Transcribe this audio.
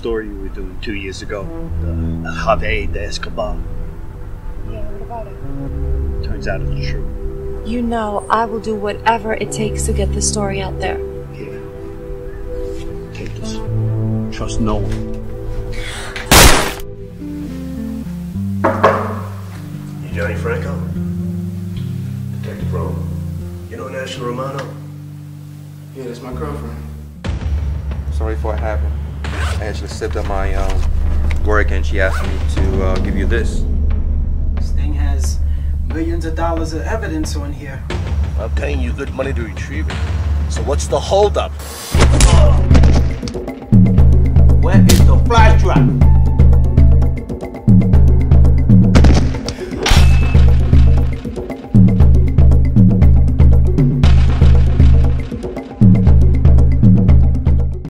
story you were doing 2 years ago. The Javier de Escobar. Yeah, what about it? Turns out it's true. You know, I will do whatever it takes to get the story out there. Here. Take this. Trust no one. You Johnny Franco? Detective Rome? You know National Romano? Yeah, that's my girlfriend. Sorry for what happened. I actually stepped up my work and she asked me to give you this. This thing has millions of dollars of evidence on here. I'm paying you good money to retrieve it. So what's the holdup? Where is the flash drive?